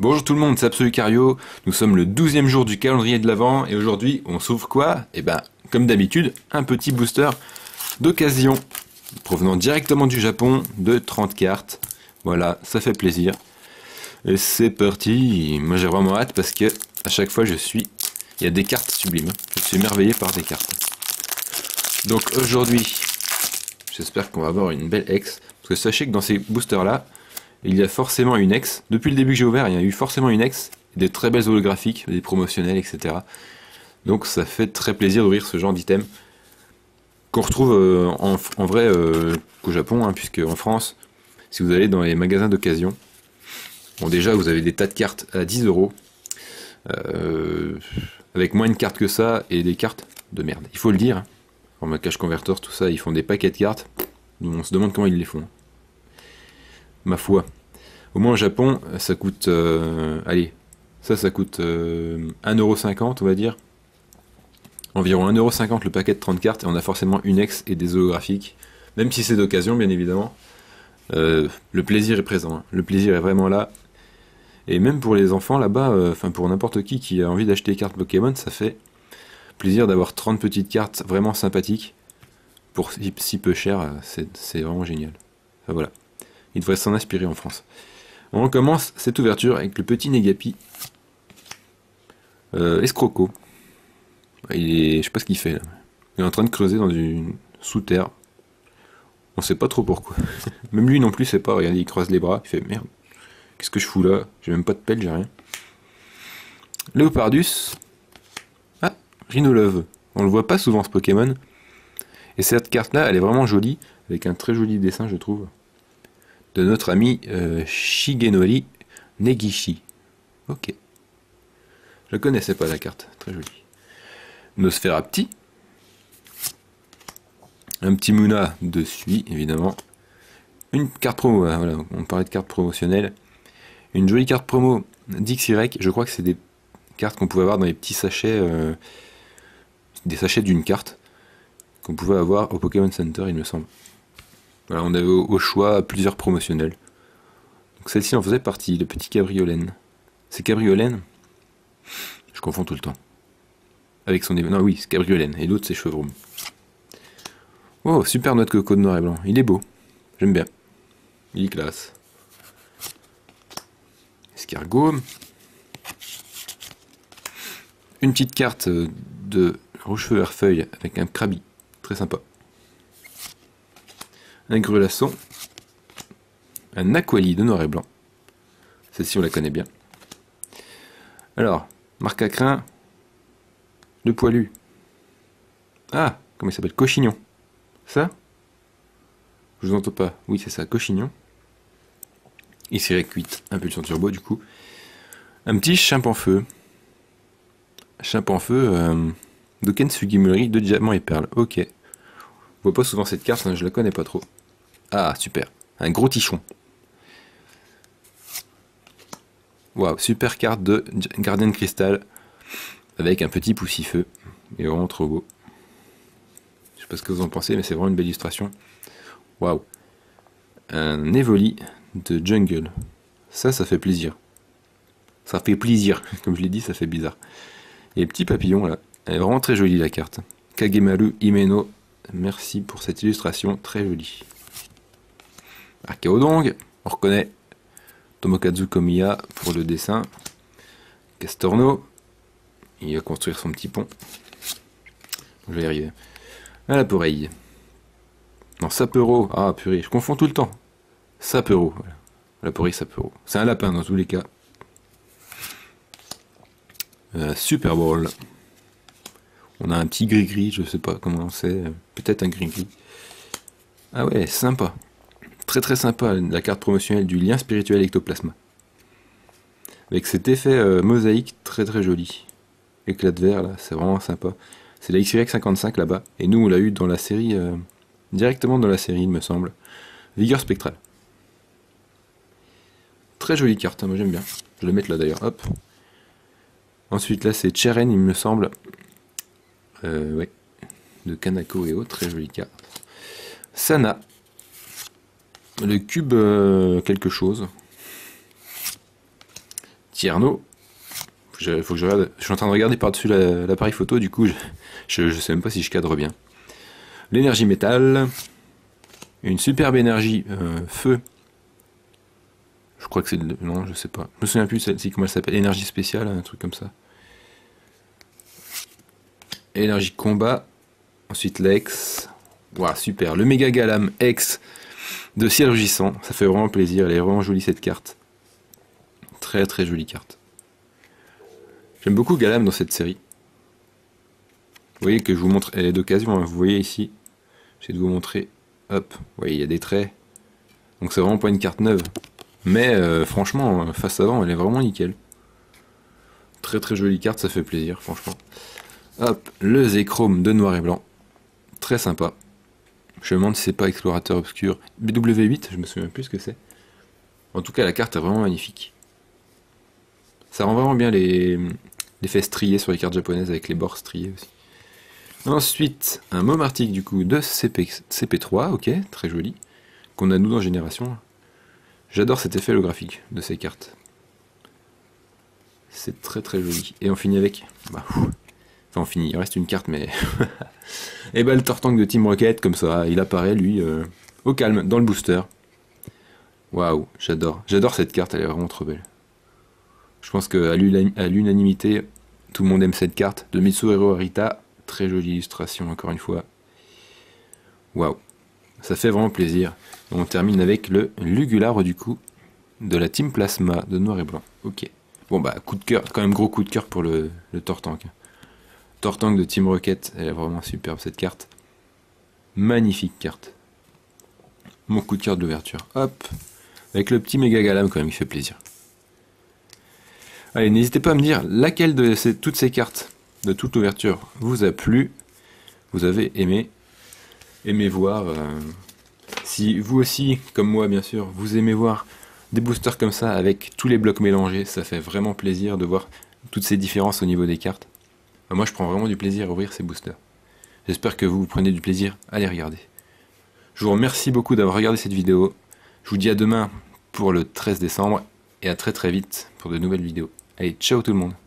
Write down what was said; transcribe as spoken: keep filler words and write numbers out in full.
Bonjour tout le monde, c'est Absolucario. Nous sommes le douzième jour du calendrier de l'Avent et aujourd'hui on s'ouvre quoi? Eh ben, comme d'habitude, un petit booster d'occasion provenant directement du Japon de trente cartes. Voilà, ça fait plaisir. Et c'est parti. Moi j'ai vraiment hâte parce que à chaque fois je suis... Il y a des cartes sublimes. Je suis émerveillé par des cartes. Donc aujourd'hui, j'espère qu'on va avoir une belle ex. Parce que sachez que dans ces boosters là, il y a forcément une ex. Depuis le début que j'ai ouvert, il y a eu forcément une ex. Des très belles holographiques, des promotionnels, et cetera. Donc ça fait très plaisir d'ouvrir ce genre d'item. Qu'on retrouve euh, en, en vrai euh, qu'au Japon, hein, puisque en France, si vous allez dans les magasins d'occasion, bon déjà vous avez des tas de cartes à dix euros. Euh, avec moins de cartes que ça et des cartes de merde. Il faut le dire. En ma cache converters, tout ça, ils font des paquets de cartes. On se demande comment ils les font. Ma foi. Au moins au Japon, ça coûte... Euh, allez, ça, ça coûte euh, un euro cinquante, on va dire. Environ un euro cinquante le paquet de trente cartes, et on a forcément une ex et des holographiques. Même si c'est d'occasion, bien évidemment. Euh, le plaisir est présent. Hein. Le plaisir est vraiment là. Et même pour les enfants, là-bas, enfin euh, pour n'importe qui qui a envie d'acheter des cartes Pokémon, ça fait plaisir d'avoir trente petites cartes vraiment sympathiques. Pour si, si peu cher, c'est vraiment génial. Enfin, voilà. Il devrait s'en inspirer en France. On commence cette ouverture avec le petit Negapi. Euh, Escroco. Il est, je sais pas ce qu'il fait là. Il est en train de creuser dans une sous-terre. On sait pas trop pourquoi. Même lui non plus sait pas. Regardez, il croise les bras. Il fait merde. Qu'est-ce que je fous là? J'ai même pas de pelle, j'ai rien. Léopardus. Ah, Rhinolove. On le voit pas souvent ce Pokémon. Et cette carte là, elle est vraiment jolie. Avec un très joli dessin, je trouve. De notre ami euh, Shigenori Negishi. Ok. Je connaissais pas la carte. Très jolie. Nosferapti. Un petit Muna dessus, évidemment. Une carte promo. Voilà, on parlait de carte promotionnelle. Une jolie carte promo d'X-Y, je crois que c'est des cartes qu'on pouvait avoir dans les petits sachets, euh, des sachets d'une carte, qu'on pouvait avoir au Pokémon Center, il me semble. Voilà, on avait au, au choix plusieurs promotionnels. Donc celle-ci en faisait partie, le petit Cabriolène. C'est Cabriolène? Je confonds tout le temps. Avec son... Non, oui, c'est Cabriolène, et l'autre c'est Chevroum. Oh, super noix de coco de noir et blanc, il est beau, j'aime bien. Il est classe. Escargot. Une petite carte de Rouge-Feu Vert-Feuille avec un Krabi. Très sympa. Un Grelasson. Un Aquali de noir et blanc. Celle-ci, on la connaît bien. Alors, marque à crin. Le poilu. Ah, comment il s'appelle? Cochignon. Ça? Je vous entends pas. Oui, c'est ça, Cochignon. Ici huit, impulsion turbo du coup. Un petit Chimpanfeu. Chimpanfeu euh, de Ken Sugimori de diamant et perles. Ok. On voit pas souvent cette carte, hein, je la connais pas trop. Ah, super. Un gros tichon. Waouh, super carte de Gardien de Cristal. Avec un petit poussifeu. Il est vraiment trop beau. Je sais pas ce que vous en pensez, mais c'est vraiment une belle illustration. Waouh. Un Evoli de Jungle. Ça, ça fait plaisir. Ça fait plaisir. Comme je l'ai dit, ça fait bizarre. Et les petits papillons, là. Elle est vraiment très jolie, la carte. Kagemaru Himeno. Merci pour cette illustration. Très jolie. Archaodong. On reconnaît Tomokazu Komiya pour le dessin. Castorno. Il va construire son petit pont. Je vais y arriver. À la Poreille. Non, Sapero. Ah, purée, je confonds tout le temps. Sapero, voilà. La Poreille Sapero. C'est un lapin dans tous les cas. Euh, Super Bowl. On a un petit gris-gris, je sais pas comment c'est. Peut-être un gris-gris. Ah ouais, sympa. Très très sympa, la carte promotionnelle du lien spirituel ectoplasma. Avec cet effet euh, mosaïque très très joli. Éclat de verre là, c'est vraiment sympa. C'est la X Y cinquante-cinq là-bas. Et nous on l'a eu dans la série, euh, directement dans la série il me semble. Vigueur spectrale. Très jolie carte, hein, moi j'aime bien. Je vais la mettre là d'ailleurs, hop. Ensuite là c'est Cheren il me semble. Euh, ouais. De Kanako et autres, très jolie carte. Sana. Le cube euh, quelque chose. Tierno. Je, faut que je regarde. Je suis en train de regarder par-dessus l'appareil photo, du coup, je, je, je sais même pas si je cadre bien. L'énergie métal. Une superbe énergie euh, feu. Je crois que c'est... Non, je sais pas. Je me souviens plus celle-ci, comment elle s'appelle. Énergie spéciale, un truc comme ça. Énergie combat. Ensuite l'ex. Waouh, super. Le méga galam ex de ciel rugissant. Ça fait vraiment plaisir. Elle est vraiment jolie cette carte. Très très jolie carte. J'aime beaucoup Galam dans cette série. Vous voyez que je vous montre, elle est d'occasion, hein. Vous voyez ici, j'essaie de vous montrer, hop, vous voyez il y a des traits. Donc c'est vraiment pas une carte neuve. Mais euh, franchement, face avant, elle est vraiment nickel. Très très jolie carte, ça fait plaisir, franchement. Hop, le Zéchrome de noir et blanc. Très sympa. Je me demande si c'est pas Explorateur Obscur. B W huit, je me souviens plus ce que c'est. En tout cas, la carte est vraiment magnifique. Ça rend vraiment bien les... l'effet strié sur les cartes japonaises avec les bords striés aussi. Ensuite, un Momartic du coup de C P, C P trois, ok, très joli, qu'on a nous dans Génération. J'adore cet effet holographique de ces cartes. C'est très très joli. Et on finit avec... Bah, enfin on finit, il reste une carte mais... Et bah le Tortank de Team Rocket, comme ça, il apparaît lui, euh, au calme, dans le booster. Waouh, j'adore. J'adore cette carte, elle est vraiment trop belle. Je pense qu'à l'unanimité, tout le monde aime cette carte de Mitsuhiro Arita. Très jolie illustration, encore une fois. Waouh, ça fait vraiment plaisir. Et on termine avec le Lugular du coup de la Team Plasma de noir et blanc. Ok. Bon bah, coup de cœur, quand même gros coup de cœur pour le, le Tortank. Tortank de Team Rocket, elle est vraiment superbe cette carte. Magnifique carte. Mon coup de cœur de l'ouverture. Hop, avec le petit méga galam quand même, il fait plaisir. Allez, n'hésitez pas à me dire laquelle de ces, toutes ces cartes, de toute l'ouverture, vous a plu, vous avez aimé, aimé voir. Euh, si vous aussi, comme moi bien sûr, vous aimez voir des boosters comme ça, avec tous les blocs mélangés, ça fait vraiment plaisir de voir toutes ces différences au niveau des cartes. Moi je prends vraiment du plaisir à ouvrir ces boosters. J'espère que vous, vous prenez du plaisir à les regarder. Je vous remercie beaucoup d'avoir regardé cette vidéo. Je vous dis à demain pour le treize décembre, et à très très vite pour de nouvelles vidéos. Allez, ciao tout le monde!